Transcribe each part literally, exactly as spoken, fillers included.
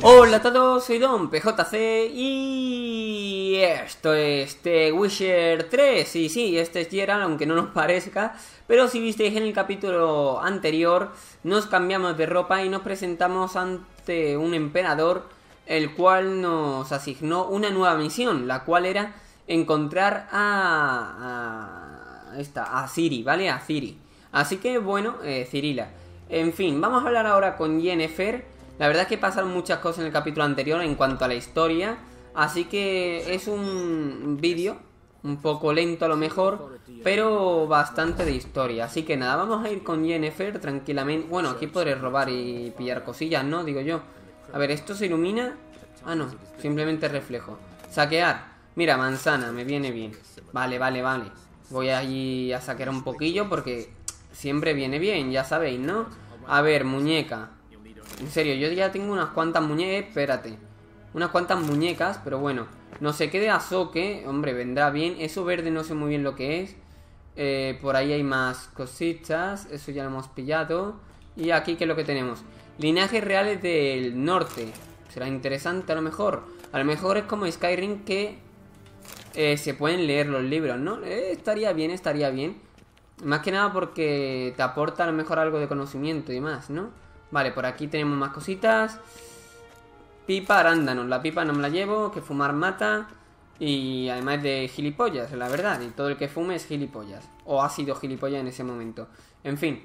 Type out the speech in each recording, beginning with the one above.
Hola a todos, soy Don P J C y esto es The Witcher tres. Y sí, este es Geralt, aunque no nos parezca, pero si visteis en el capítulo anterior, nos cambiamos de ropa y nos presentamos ante un emperador, el cual nos asignó una nueva misión, la cual era encontrar a... a esta, a Ciri, ¿vale? A Ciri. Así que bueno, eh, Cirila. En fin, vamos a hablar ahora con Yennefer. La verdad es que pasaron muchas cosas en el capítulo anterior en cuanto a la historia, así que es un vídeo un poco lento a lo mejor, pero bastante de historia. Así que nada, vamos a ir con Yennefer tranquilamente. Bueno, aquí podré robar y pillar cosillas, ¿no? Digo yo. A ver, ¿esto se ilumina? Ah, no, simplemente reflejo. Saquear. Mira, manzana, me viene bien. Vale, vale, vale. Voy allí a saquear un poquillo porque siempre viene bien, ya sabéis, ¿no? A ver, muñeca. En serio, yo ya tengo unas cuantas muñecas. Espérate. Unas cuantas muñecas, pero bueno. No sé qué de Azoque. Hombre, vendrá bien. Eso verde no sé muy bien lo que es. Eh, por ahí hay más cositas. Eso ya lo hemos pillado. Y aquí, ¿qué es lo que tenemos? Linajes reales del norte. Será interesante a lo mejor. A lo mejor es como Skyrim que eh, se pueden leer los libros, ¿no? Eh, estaría bien, estaría bien. Más que nada porque te aporta a lo mejor algo de conocimiento y demás, ¿no? Vale, por aquí tenemos más cositas. Pipa, arándanos. La pipa no me la llevo, que fumar mata. Y además de gilipollas, la verdad. Y todo el que fume es gilipollas. O ha sido gilipollas en ese momento. En fin.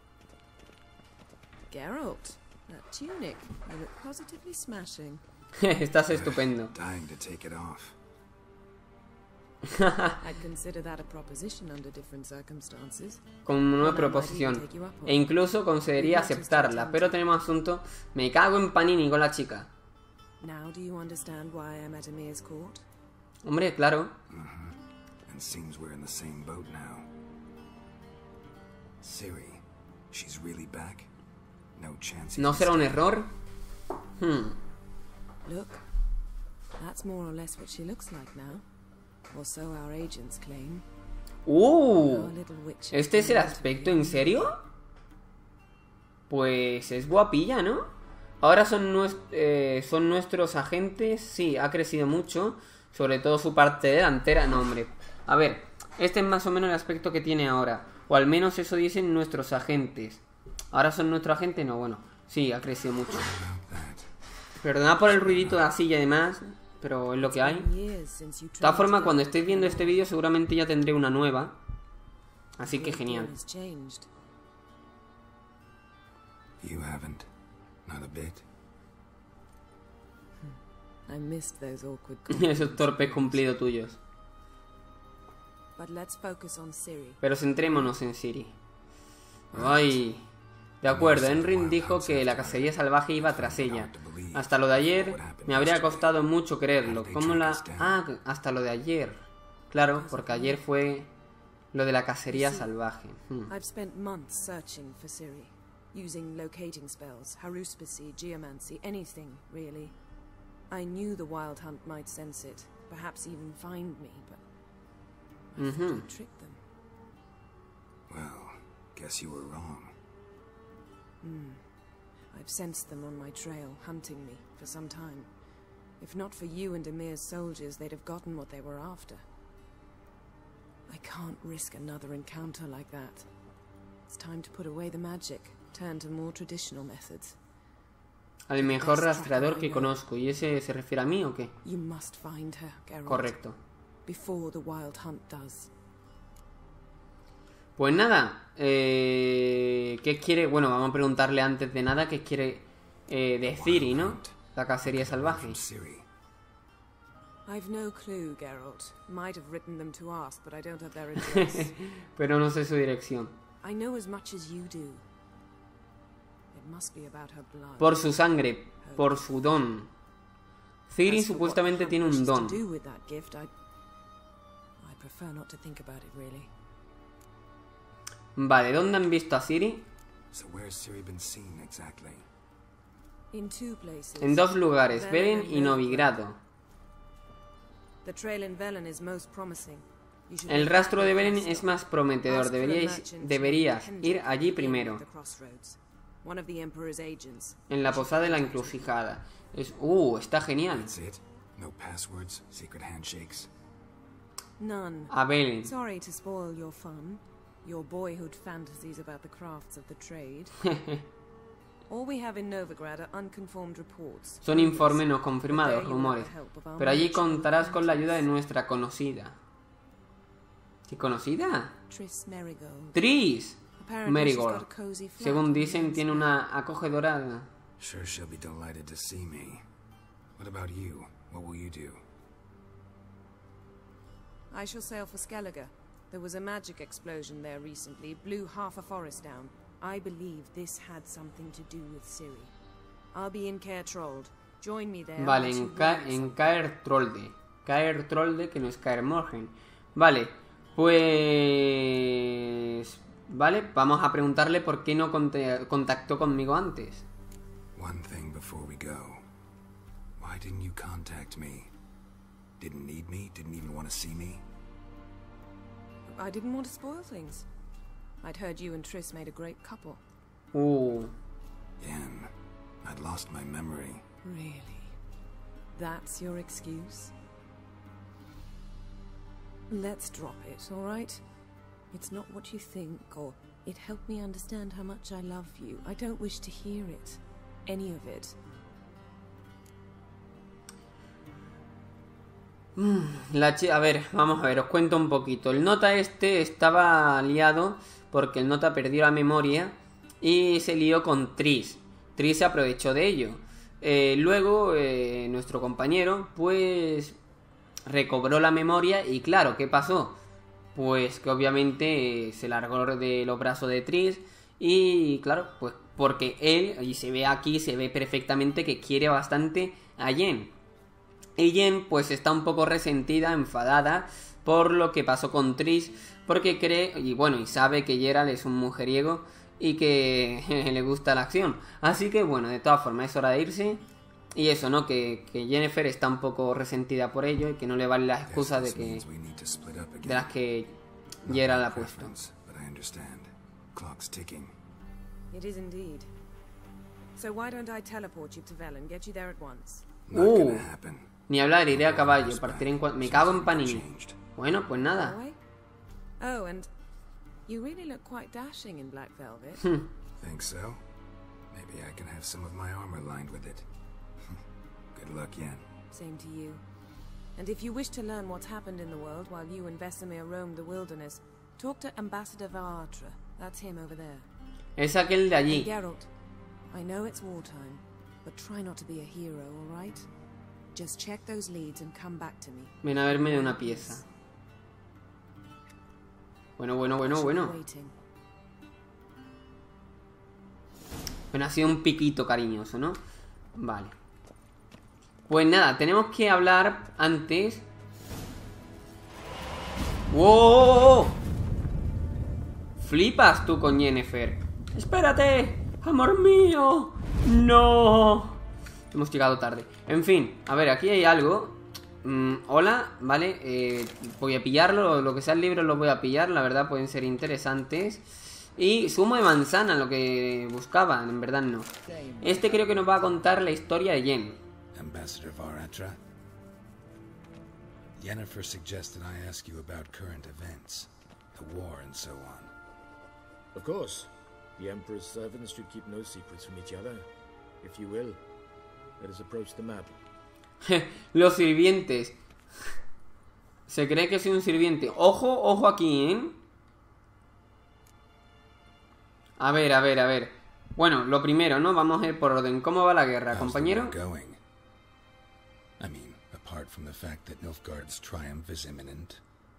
Geralt, that tunic, you look positively smashing. Estás estupendo. Como una proposición. E incluso consideraría aceptarla. Pero tenemos asunto. Me cago en Panini con la chica. Hombre, claro. ¿No será un error? Hmm. Look, that's more or less what she looks like now. Or so our agents claim. Uh, ¿este es el aspecto en serio? Pues es guapilla, ¿no? Ahora son, nues eh, son nuestros agentes. Sí, ha crecido mucho. Sobre todo su parte delantera. No, hombre. A ver, este es más o menos el aspecto que tiene ahora. O al menos eso dicen nuestros agentes. ¿Ahora son nuestro agente? No, bueno. Sí, ha crecido mucho. Perdona por el ruidito de la silla y demás, pero es lo que hay. De todas formas, cuando estéis viendo este vídeo seguramente ya tendré una nueva. Así que genial. Esos torpes cumplidos tuyos. Pero centrémonos en Ciri. Ay... De acuerdo, Enrin dijo que la cacería salvaje iba tras ella. Hasta lo de ayer me habría costado mucho creerlo. ¿Cómo la...? Ah, hasta lo de ayer. Claro, porque ayer fue lo de la cacería salvaje. Hmm. I've spent months searching for Ciri, using locating spells, haruspicy, geomancy, anything, really. I knew the Wild Hunt might sense it, perhaps even find me, but I thought I'd trick them. Well, guess you were wrong. Hmm. I've sensed them on my trail, hunting me, for some time. If not for you and Emir's soldiers, they'd have gotten what they were after. I can't risk another encounter like that. It's time to put away the magic, turn to more traditional methods. Al mejor rastreador que conozco. ¿Y ese se refiere a mí o qué? You must find her, Geralt. Correcto. Before the Wild Hunt does. Pues nada, eh, ¿qué quiere? Bueno, vamos a preguntarle antes de nada qué quiere eh, de Ciri, ¿no? La cacería salvaje. Pero no sé su dirección. Por su sangre, por su don. Ciri supuestamente tiene un don. Vale, ¿dónde han visto a Ciri? En dos lugares, Velen y Novigrado. El rastro de Velen es más prometedor. Deberíais, deberías ir allí primero. One of the Emperor's agents. En la posada de la encrucijada. Es, uh, está genial. That's it? No passwords, secret handshakes. None. Abel. Sorry to spoil your fun, your boyhood fantasies about the crafts of the trade. All we have in Novigrad are unconfirmed reports. Son informes no confirmados, rumores. Pero allí contarás con la ayuda de nuestra conocida. ¿Qué conocida? Triss Merigold. Triss Apparently Merigold. she's got a cozy flat Según on the dicen, tiene inside. una acogedora. Sure she'll be delighted to see me. What about you? What will you do? I shall sail for Skellige. There was a magic explosion there recently, blew half a forest down. I believe this had something to do with Ciri. I'll be in Caer Trold. Join me there. Vale, once en, you've Ca learned en something. Caer Trolde. Caer Trolde, que no es Caer Morhen. Vale, pues... Vale, vamos a preguntarle por qué no conte- contactó conmigo antes. One thing before we go. Why didn't you contact me? Didn't need me? Didn't even want to see me? I didn't want to spoil things. I'd heard you and Triss made a great couple. Uh, Yen, I'd lost my memory. Really? That's your excuse? Let's drop it, all right? It's not what you think, or it helped me understand how much I love you. I don't wish to hear it. Any of it. la chi- a ver, vamos a ver, os cuento un poquito. El nota este estaba liado porque el nota perdió la memoria y se lió con Triss. Triss se aprovechó de ello. Eh, luego, eh, nuestro compañero, pues, recobró la memoria y claro, ¿qué pasó? Pues que obviamente eh, se largó de los brazos de Triss y claro, pues porque él, y se ve aquí, se ve perfectamente que quiere bastante a Yen. Y Yen pues está un poco resentida, enfadada por lo que pasó con Triss, porque cree, y bueno, y sabe que Geralt es un mujeriego y que le gusta la acción. Así que bueno, de todas formas es hora de irse. Y eso, ¿no? Que, que Yennefer está un poco resentida por ello y que no le vale las excusas de que de las que Geralt ha puesto. But I understand. Clock's ticking. It is indeed. So why don't I teleport you to Velen, get you there at once? Not Uh. gonna happen. Ni hablar, iré a caballo, partiré en cua- me cago en Panini. Bueno, pues nada. Away? Oh, and you really look quite dashing in black velvet. Think so? Maybe I can have some of my armor lined with it. Good luck, Yen. Same to you. And if you wish to learn what's happened in the world while you and Vesemir roamed the wilderness, talk to Ambassador Vaatra. That's him over there. Es aquel de And allí. Geralt, I know it's wartime, but try not to be a hero, all right? Just check those leads and come back to me. Ven a verme de una pieza. Bueno, bueno, bueno, bueno. Waiting. Bueno, ha sido un piquito cariñoso, ¿no? Vale. Pues nada, tenemos que hablar antes. ¡Wow! Flipas tú con Yennefer. ¡Espérate! ¡Amor mío! ¡No! Hemos llegado tarde. En fin, a ver, aquí hay algo. Mm, hola, vale. Eh, voy a pillarlo. Lo que sea el libro lo voy a pillar. La verdad pueden ser interesantes. Y zumo de manzana, lo que buscaba. En verdad no. Este creo que nos va a contar la historia de Yen. Ambassador Varatra? Yennefer suggested I ask you about current events, the war and so on. Of course. The Emperor's servants should keep no secrets from each other. If you will, let us approach the map. Los sirvientes. Se cree que soy un sirviente. Ojo, ojo aquí, ¿eh? A ver, a ver, a ver. Bueno, lo primero, ¿no? Vamos a ir por orden. ¿Cómo va la guerra, How's the compañero? war going? I mean, apart from the fact that Nilfgaard's triumph is imminent.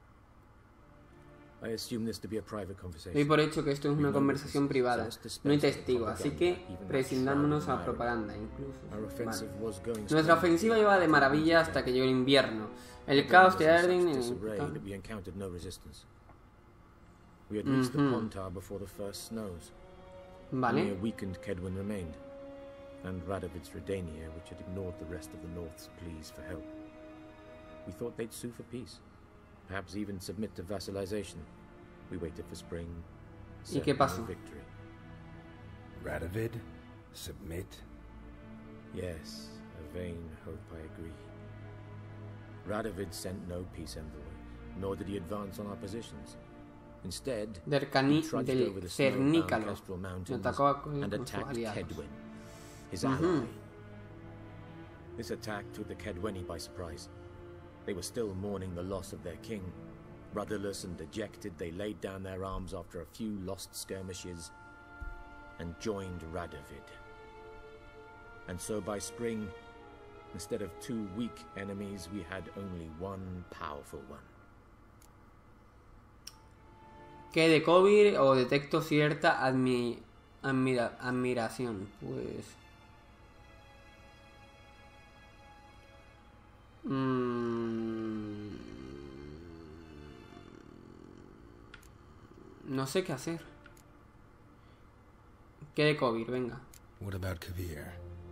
I assume this to be a private Doy conversation. por hecho que esto es una conversación privada. No hay testigos, así que prescindámonos a propaganda, incluso. Our offensive Vale. was going Nuestra splendidly. ofensiva iba de maravilla hasta que llegó el invierno. El caos de Arden... Such disarray eh, that we encountered no resistance. We had reached the Mhm. Pontar before the first snows. Only a Vale. weakened Kedwin remained, and Radovid's Redania, which had ignored the rest of the North's pleas for help. We thought they'd sue for peace, perhaps even submit to vassalization. We waited for spring. ¿Y qué certain pasó? of victory. Radovid? Submit? Yes, a vain hope, I agree. Radovid sent no peace envoy, nor did he advance on our positions. Instead, Del, he cani trudged del over the snowbound Cernícalo. Kestrel Mountains Atacó a- con and sus attacked aliados. Kedwen, his Mhm. ally. This attack took the Kedweni by surprise. They were still mourning the loss of their king. Rudderless and dejected, they laid down their arms after a few lost skirmishes and joined Radovid. And so by spring, instead of two weak enemies, we had only one powerful one. ¿Qué de Kovir o detecto cierta admi admira admiración? Pues... Mm... No sé qué hacer. ¿Qué de Kovir? Venga. What about Kavir?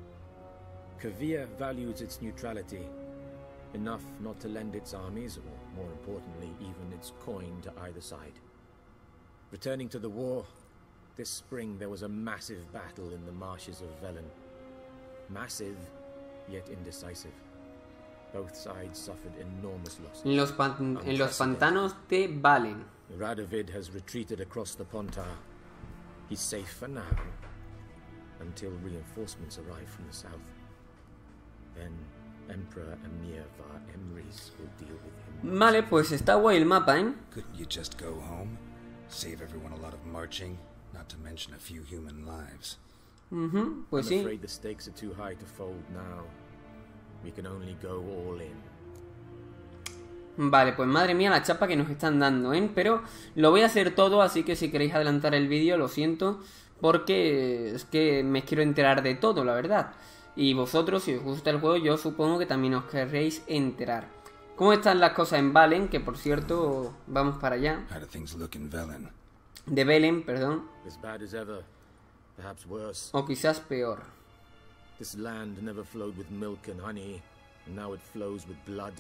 Kavir values its neutrality, enough not to lend its armies, or more importantly, even its coin to either side. Returning to the war, this spring there was a massive battle in the marshes of Velen. Massive, yet indecisive. Both sides suffered enormous losses. En los, pan en los pantanos de Valen. Radovid has retreated across the Pontar. He's safe for now, until reinforcements arrive from the south. Then Emperor Emir var Emrys will deal with him. Vale, pues está guay el mapa, ¿eh? Couldn't you just go home? Save everyone a lot of marching, not to mention a few human lives. Uh-huh, pues I'm sí. afraid the stakes are too high to fold now. We can only go all in. Vale, pues madre mía la chapa que nos están dando, ¿eh? Pero lo voy a hacer todo, así que si queréis adelantar el vídeo, lo siento, porque es que me quiero enterar de todo, la verdad. Y vosotros, si os gusta el juego, yo supongo que también os querréis enterar. ¿Cómo están las cosas en Valen? Que por cierto, vamos para allá. How do things look in Velen? De Velen, perdón. As bad as ever, perhaps worse. O quizás peor. This land never flowed with milk and honey, and now it flows with blood.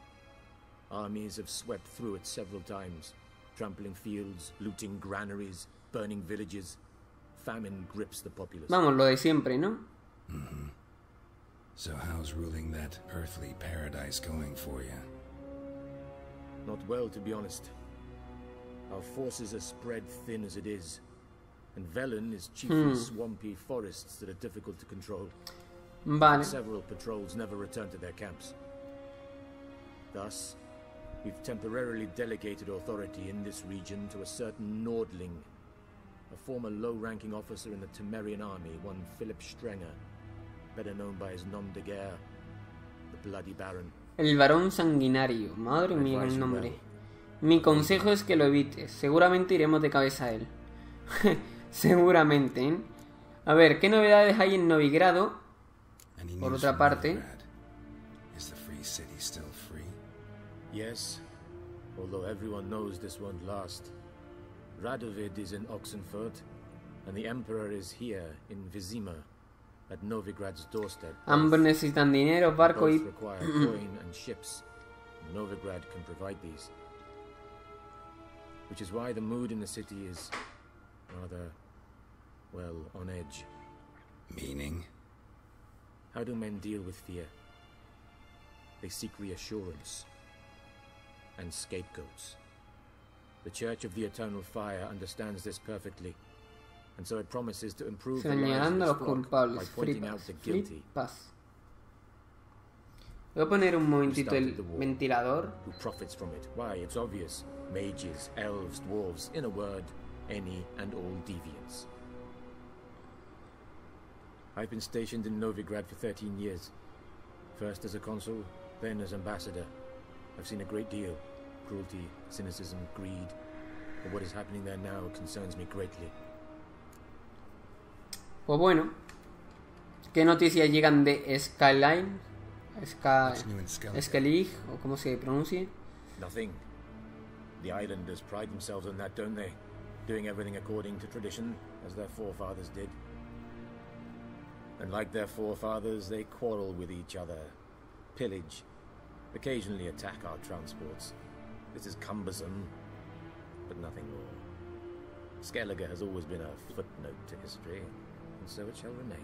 Armies have swept through it several times, trampling fields, looting granaries, burning villages. Famine grips the populace. Vamos, lo de siempre, ¿no? Mm-hmm. So how's ruling that earthly paradise going for you? Not well, to be honest. Our forces are spread thin as it is, and Velen is chiefly Hmm. swampy forests that are difficult to control. Vale. Several patrols never return to their camps. Thus, we've temporarily delegated authority in this region to a certain Nordling, a former low-ranking officer in the Temerian army, one Philip Strenger, better known by his nom de guerre, the Bloody Baron. El varón sanguinario. Madre mía, el nombre. Mi consejo es que lo evites. Seguramente iremos de cabeza a él. Seguramente, ¿eh? A ver, ¿qué novedades hay en Novigrado? Any Por news otra from parte. Novigrad? Is the free city still free? Yes, although everyone knows this won't last. Radovid is in Oxenfurt, and the Emperor is here in Vizima, at Novigrad's doorstep. Ambos necesitan dinero, barco Both y... require coin and ships. Novigrad can provide these. Which is why the mood in the city is rather, well, on edge. Meaning? How do men deal with fear? They seek reassurance and scapegoats. The Church of the Eternal Fire understands this perfectly, and so it promises to improve the lives of Señalando a its los flock by culpables. pointing out Flipas. the guilty, Flipas. Voy a poner un momentito el ventilador. who profits from it. Why, it's obvious. Mages, elves, dwarves, in a word, any and all deviants. I've been stationed in Novigrad for thirteen years. First as a consul, then as ambassador. I've seen a great deal. Cruelty, cynicism, greed. But what is happening there now concerns me greatly. Pues bueno. ¿Qué noticias llegan de Skyline? Sky... What's new in Skellige? Skellig, o como se pronuncie. Nothing. The islanders pride themselves on that, don't they? Doing everything according to tradition, as their forefathers did. And like their forefathers, they quarrel with each other, pillage, occasionally attack our transports. This is cumbersome, but nothing more. Skellige has always been a footnote to history. and so it shall remain.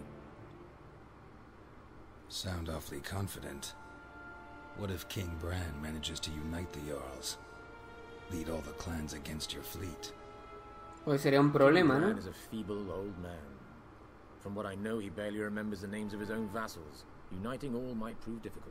Sound awfully confident. What if King Bran manages to unite the Jarls? Lead all the clans against your fleet? Pues sería un problema, King ¿no? Bran is a feeble old man. From what I know, he barely remembers the names of his own vassals. Uniting all might prove difficult.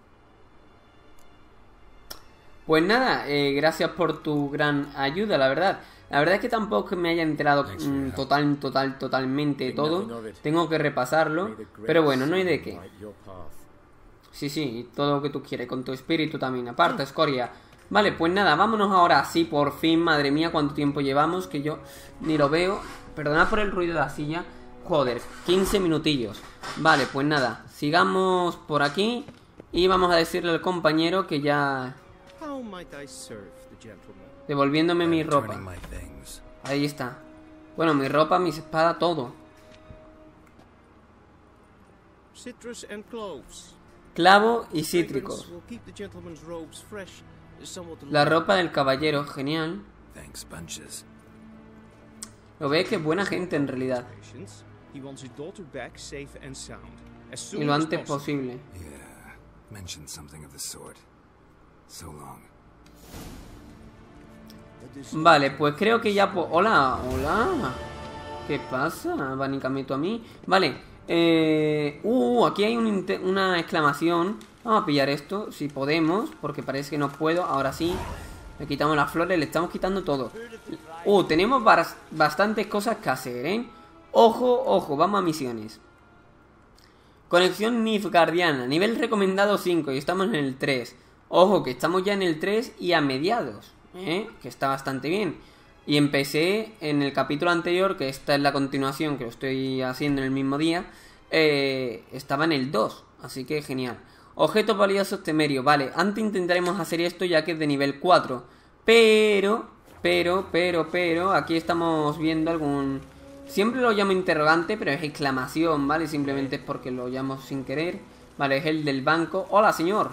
Pues nada, eh, gracias por tu gran ayuda, la verdad. La verdad es que tampoco me haya enterado mm, total, total, totalmente todo. Tengo que repasarlo. Pero bueno, no hay de qué. Sí, sí, todo lo que tú quieres, con tu espíritu también. Aparta, escoria. Vale, pues nada, vámonos ahora sí, por fin. Madre mía, cuánto tiempo llevamos, que yo ni lo veo. Perdonad por el ruido de la silla. Joder, quince minutillos. Vale, pues nada, sigamos por aquí. Y vamos a decirle al compañero que ya... Devolviéndome mi ropa. Ahí está. Bueno, mi ropa, mis espadas, todo. Clavo y cítricos. La ropa del caballero, genial. Lo ve que es buena gente en realidad. Y lo antes posible. Vale, pues creo que ya... Hola, hola. ¿Qué pasa? Abanicamiento a mí. Vale. Eh... Uh, aquí hay un una exclamación. Vamos a pillar esto, si podemos, porque parece que no puedo. Ahora sí. Le quitamos las flores, le estamos quitando todo. Uh, tenemos bastantes cosas que hacer, ¿eh? Ojo, ojo, vamos a misiones. Conexión Nilfgaardiana, nivel recomendado cinco y estamos en el tres. Ojo, que estamos ya en el tres y a mediados, ¿eh? Que está bastante bien. Y empecé en el capítulo anterior, que esta es la continuación, que lo estoy haciendo en el mismo día. eh, Estaba en el dos, así que genial. Objetos valiosos temerios, vale. Antes intentaremos hacer esto ya que es de nivel cuatro. Pero, pero, pero, pero aquí estamos viendo algún... Siempre lo llamo interrogante, pero es exclamación, ¿vale? Simplemente es porque lo llamo sin querer. Vale, es el del banco. Hola, señor.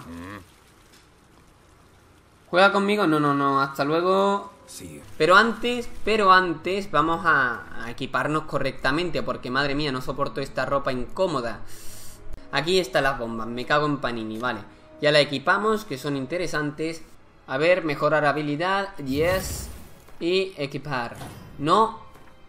¿Juega conmigo? No, no, no, hasta luego. Pero antes, pero antes vamos a, a equiparnos correctamente, porque madre mía, no soporto esta ropa incómoda. Aquí están las bombas, me cago en panini, vale. Ya la equipamos, que son interesantes. A ver, mejorar habilidad, yes. Y equipar. No.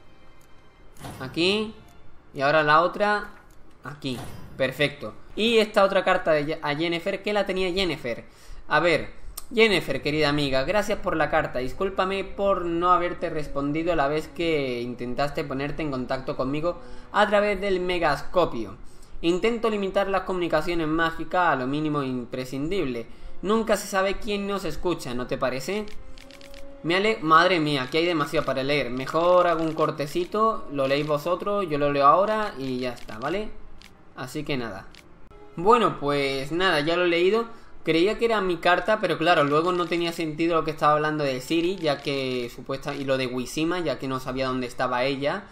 Aquí. Y ahora la otra. Aquí, perfecto. Y esta otra carta de a Yennefer, que la tenía Yennefer. A ver, Yennefer, querida amiga, gracias por la carta. Discúlpame por no haberte respondido la vez que intentaste ponerte en contacto conmigo a través del megascopio. Intento limitar las comunicaciones mágicas a lo mínimo imprescindible. Nunca se sabe quién nos escucha, ¿no te parece? Me ale... Madre mía, aquí hay demasiado para leer. Mejor hago un cortecito, lo leéis vosotros, yo lo leo ahora y ya está, ¿vale? Así que nada. Bueno, pues nada, ya lo he leído. Creía que era mi carta, pero claro, luego no tenía sentido lo que estaba hablando de Ciri, ya que supuesta... y lo de Wysima, ya que no sabía dónde estaba ella.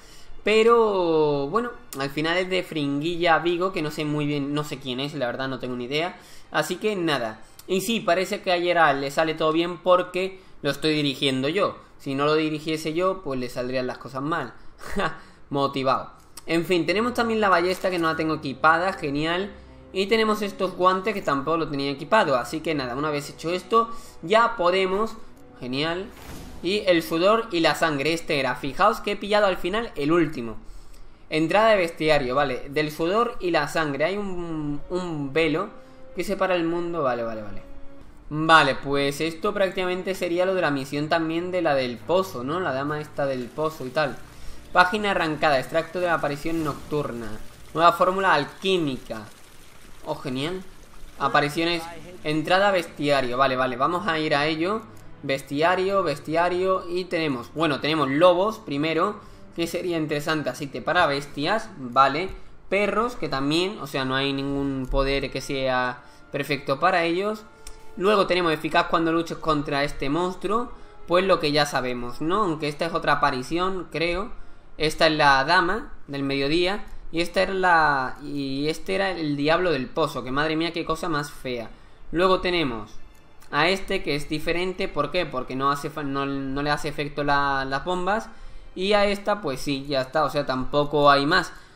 Pero bueno, al final es de Fringuilla Vigo, que no sé muy bien, no sé quién es, la verdad no tengo ni idea. Así que nada. Y sí, parece que a Geralt le sale todo bien porque lo estoy dirigiendo yo. Si no lo dirigiese yo, pues le saldrían las cosas mal. Motivado. En fin, tenemos también la ballesta, que no la tengo equipada, genial. Y tenemos estos guantes que tampoco lo tenía equipado. Así que nada, una vez hecho esto, ya podemos... Genial. Y el sudor y la sangre, este era. Fijaos que he pillado al final el último. Entrada de bestiario, vale. Del sudor y la sangre. Hay un, un velo que separa el mundo. Vale, vale, vale. Vale, pues esto prácticamente sería lo de la misión también de la del pozo, ¿no? La dama esta del pozo y tal. Página arrancada, extracto de la aparición nocturna. Nueva fórmula alquímica. Oh, genial. Apariciones, entrada bestiario. Vale, vale, vamos a ir a ello. Bestiario, bestiario. Y tenemos, bueno, tenemos lobos primero, que sería interesante, así que para bestias, vale. Perros, que también, o sea, no hay ningún poder que sea perfecto para ellos. Luego tenemos eficaz cuando luches contra este monstruo. Pues lo que ya sabemos, ¿no? Aunque esta es otra aparición, creo. Esta es la dama del mediodía. Y esta era la... Y este era el diablo del pozo. Que madre mía, qué cosa más fea. Luego tenemos a este, que es diferente. ¿Por qué? Porque no, hace, no, no le hace efecto la, las bombas. Y a esta, pues sí, ya está. O sea, tampoco hay más.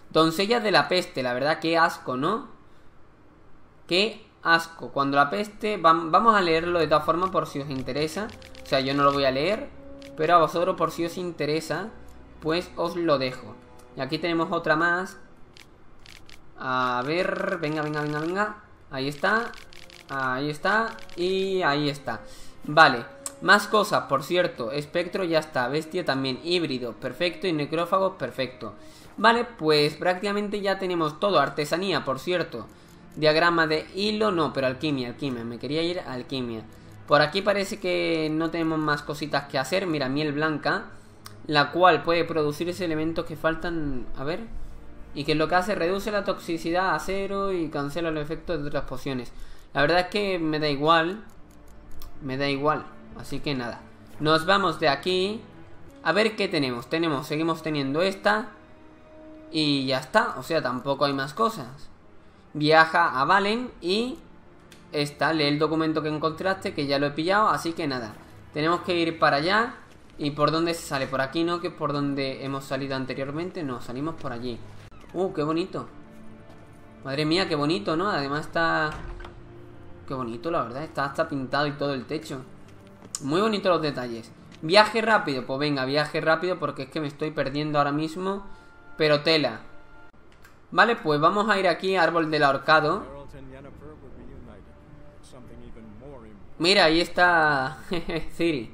Doncellas de la peste, la verdad, qué asco, ¿no? Qué asco. Cuando la peste... Vamos a leerlo de todas formas por si os interesa. O sea, yo no lo voy a leer, pero a vosotros por si os interesa, pues os lo dejo. Y aquí tenemos otra más. A ver... Venga, venga, venga, venga. Ahí está. Ahí está. Y ahí está. Vale. Más cosas, por cierto. Espectro ya está. Bestia también. Híbrido, perfecto. Y necrófago, perfecto. Vale, pues prácticamente ya tenemos todo. Artesanía, por cierto. Diagrama de hilo, no, pero alquimia, alquimia. Me quería ir a alquimia. Por aquí parece que no tenemos más cositas que hacer. Mira, miel blanca, la cual puede producir esos elementos que faltan. A ver. Y que lo que hace, reduce la toxicidad a cero y cancela los efectos de otras pociones. La verdad es que me da igual. Me da igual. Así que nada. Nos vamos de aquí. A ver qué tenemos. Tenemos, seguimos teniendo esta. Y ya está. O sea, tampoco hay más cosas. Viaja a Valen y... Esta, lee el documento que encontraste, que ya lo he pillado. Así que nada. Tenemos que ir para allá. ¿Y por dónde se sale? Por aquí, ¿no? Que es por donde hemos salido anteriormente. No, salimos por allí. Uh, qué bonito. Madre mía, qué bonito, ¿no? Además está... Qué bonito, la verdad. Está hasta pintado y todo el techo. Muy bonitos los detalles. Viaje rápido. Pues venga, viaje rápido porque es que me estoy perdiendo ahora mismo. Pero tela. Vale, pues vamos a ir aquí a Árbol del Ahorcado. Mira, ahí está Ciri.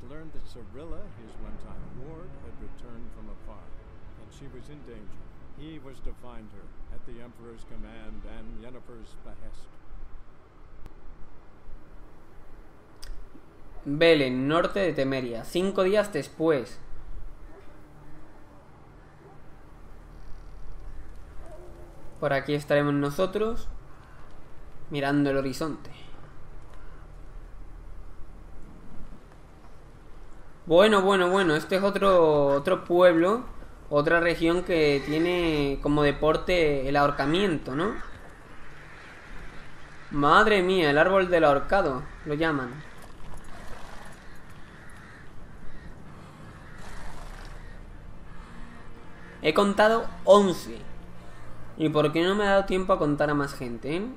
Velen, norte de Temeria. Cinco días después. Por aquí estaremos nosotros, mirando el horizonte. Bueno, bueno, bueno. Este es otro, otro pueblo, otra región que tiene como deporte el ahorcamiento, ¿no? Madre mía, el árbol del ahorcado, lo llaman. He contado once. ¿Y por qué no me ha dado tiempo a contar a más gente, eh?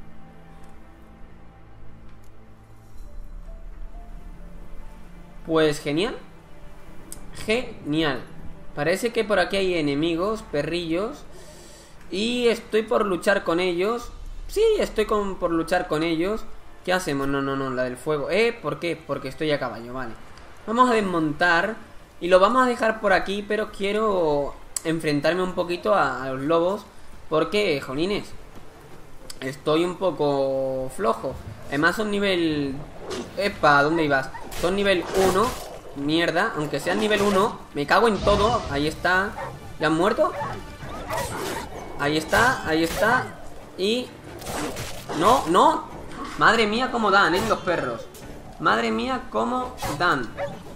Pues genial. Genial. Parece que por aquí hay enemigos, perrillos. Y estoy por luchar con ellos. Sí, estoy con, por luchar con ellos. ¿Qué hacemos? No, no, no, la del fuego. ¿Eh? ¿Por qué? Porque estoy a caballo, vale. Vamos a desmontar. Y lo vamos a dejar por aquí, pero quiero enfrentarme un poquito a, a los lobos. Porque, jolines, estoy un poco flojo. Además son nivel... Epa, ¿dónde ibas? Son nivel uno. Mierda, aunque sean nivel uno. Me cago en todo, ahí está. ¿Ya han muerto? Ahí está, ahí está. Y... No, no. Madre mía cómo dan, ¿eh? Los perros. Madre mía cómo dan.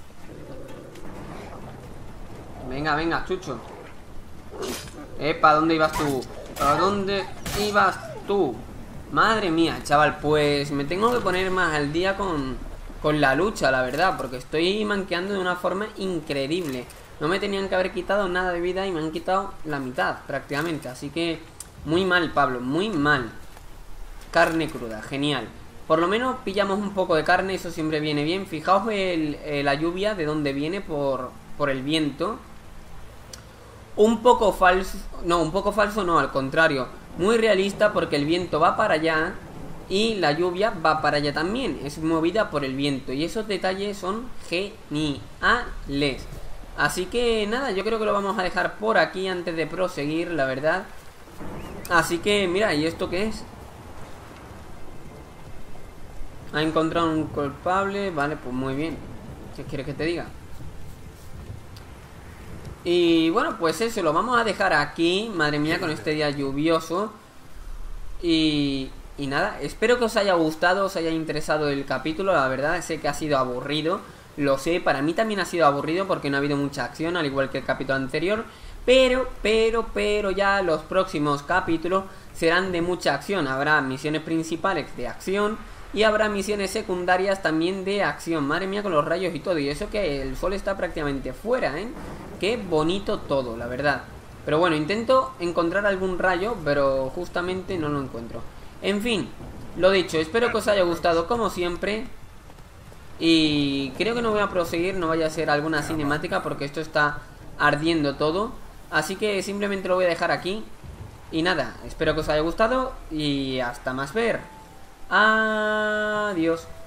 Venga, venga, chucho. Epa, ¿dónde ibas tú? ¿A dónde ibas tú? Madre mía, chaval, pues me tengo que poner más al día con, con la lucha, la verdad, porque estoy manqueando de una forma increíble. No me tenían que haber quitado nada de vida y me han quitado la mitad, prácticamente. Así que, muy mal, Pablo, muy mal. Carne cruda, genial. Por lo menos pillamos un poco de carne, eso siempre viene bien. Fijaos el, el, la lluvia de dónde viene por, por el viento. Un poco falso, no, un poco falso no, al contrario, muy realista porque el viento va para allá y la lluvia va para allá también, es movida por el viento y esos detalles son geniales. Así que nada, yo creo que lo vamos a dejar por aquí antes de proseguir, la verdad. Así que mira, ¿y esto qué es? Ha encontrado un culpable, vale, pues muy bien. ¿Qué quieres que te diga? Y bueno, pues eso, lo vamos a dejar aquí. Madre mía, con este día lluvioso. Y, y nada, espero que os haya gustado, os haya interesado el capítulo. La verdad, sé que ha sido aburrido. Lo sé, para mí también ha sido aburrido porque no ha habido mucha acción, al igual que el capítulo anterior. Pero, pero, pero ya los próximos capítulos serán de mucha acción. Habrá misiones principales de acción y habrá misiones secundarias también de acción. Madre mía, con los rayos y todo. Y eso que el sol está prácticamente fuera, ¿eh? Qué bonito todo, la verdad. Pero bueno, intento encontrar algún rayo, pero justamente no lo encuentro. En fin, lo dicho, espero que os haya gustado como siempre. Y creo que no voy a proseguir, no vaya a ser alguna cinemática, porque esto está ardiendo todo. Así que simplemente lo voy a dejar aquí. Y nada, espero que os haya gustado y hasta más ver. Adiós.